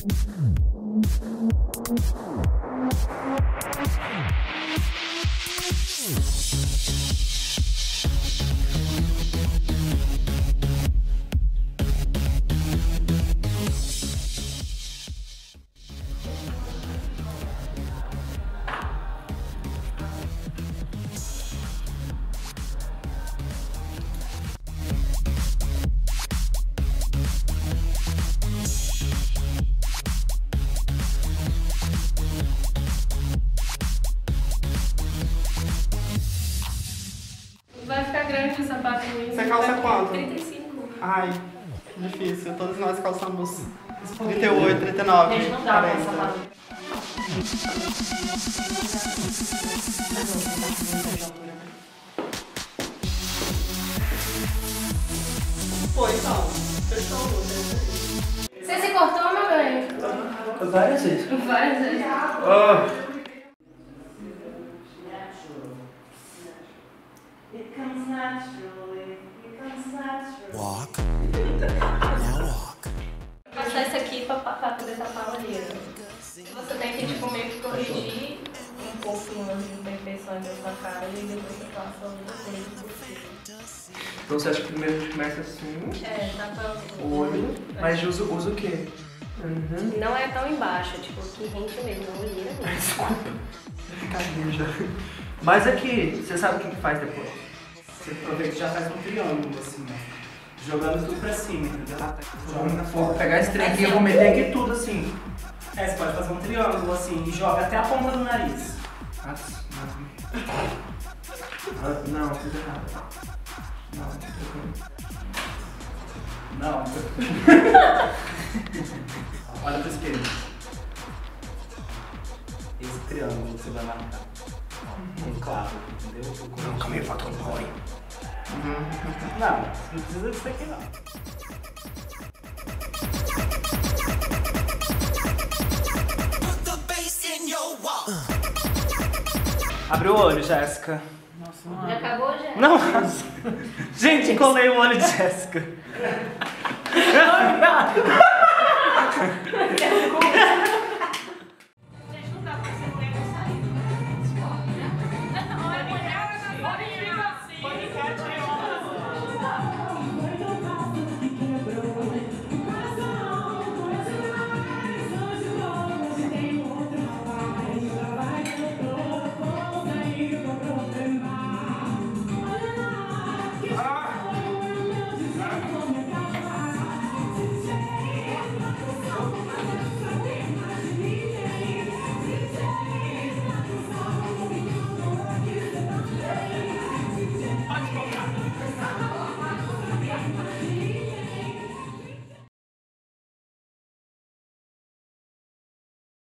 Vai ficar grande o sapato em mim. Você calça quanto? 35. Ai, difícil. Todos nós calçamos 38, 39, Gente, não dá pra 40. sapato. Foi, então. Fechou. Você se cortou, meu bem? Várias vezes. Várias vezes. Walk. Now walk. Passar isso aqui pra poder tapar a olheira. Você tem que, tipo, meio que corrigir um pouquinho as imperfeições da sua cara e depois você passa a olheira. Então você acha que primeiro a gente começa assim, É, tapa o olho, mas usa o quê? Uhum. Não é tão embaixo, tipo, que rente mesmo, a olheira mesmo. Desculpa. Cadeja. Mas aqui, você sabe o que faz depois? Você aproveita e já faz um triângulo assim, né? Jogando tudo pra cima, entendeu? Vou pegar esse trem aqui e vou meter aqui tudo assim. É, você pode fazer um triângulo assim e joga até a ponta do nariz. Não, fiz errado. Não. Olha pro espelho. Esse triângulo que você vai marcar. Um claro, entendeu? Não, calma aí, falta um boy. Não precisa disso aqui não. Abre o olho, Jéssica. Nossa, Já acabou, já? Não! Gente, colei o olho de Jéssica.